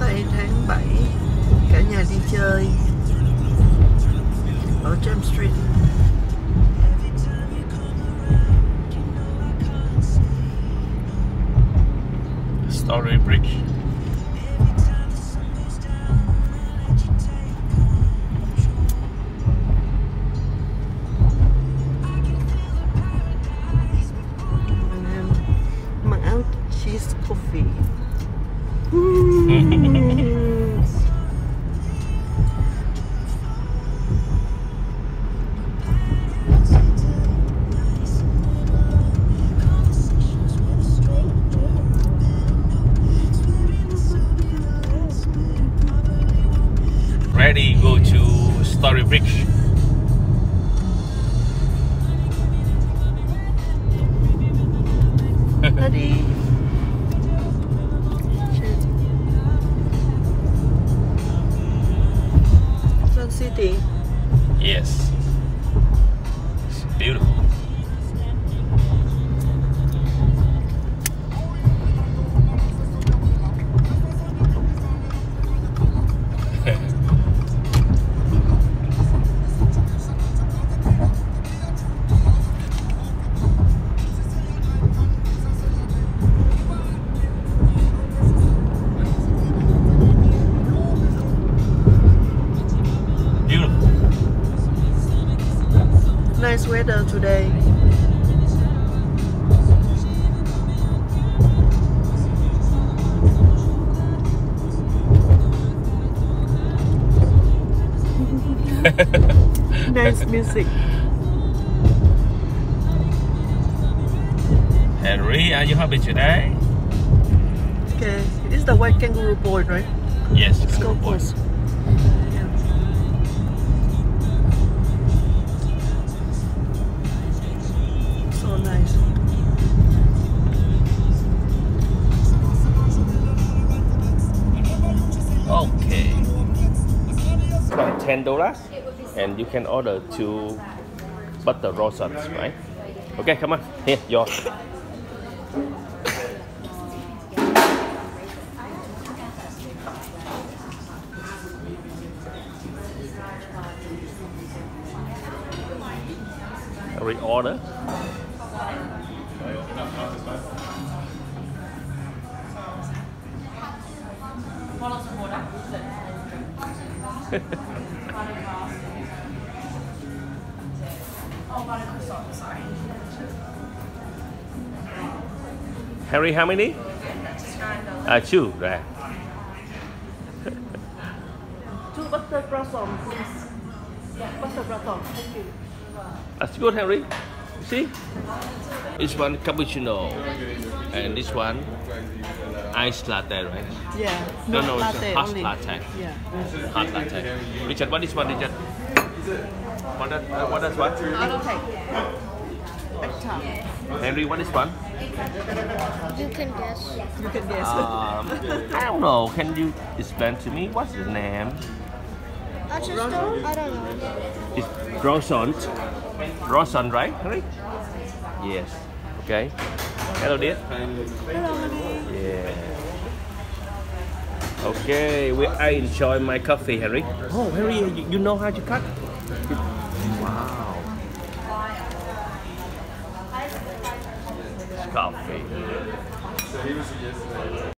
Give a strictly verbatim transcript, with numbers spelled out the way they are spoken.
Nay tháng bảy, cả nhà đi chơi ở James Street. Story Bridge. Mặc áo cheese coffee. Ready, go to Story Bridge. Ready? Sun City. Yes, it's beautiful. Nice weather today. Nice music. Henry, are you happy today? Okay, this is the white kangaroo board, right? Yes, Let's go boy. first. So nice. Okay. From ten dollars, and you can order two butter croissants, right? Okay, come on. Here, yours. Reorder. Harry, how many? Uh, two, right? Two butter croissants, please. Yeah, butter croissant. Thank you. That's good, Harry. You see? This one cappuccino, and this one iced latte, right? Yeah. No, no, it's latte a hot only. latte. Yeah. Hot latte. Richard, what is one, Richard? What that? Uh, what is one? I'll take. Extra. Henry, what is one? You can guess. You can guess. Um, I don't know. Can you explain to me what's the name? I just don't. I don't know. It's croissant. Croissant, right, Henry? Yes. Okay. Hello, dear. Hello, honey. Yeah. Okay, we, I enjoy my coffee, Henry. Oh, Henry, you, you know how to cut? Wow. Coffee.